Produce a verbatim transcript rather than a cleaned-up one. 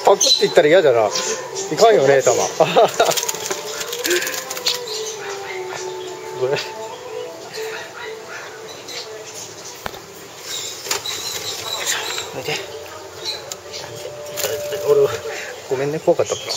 パクっていったら嫌じゃな。いかんよね、玉。これ。見て。俺、ごめんね、怖かったかな。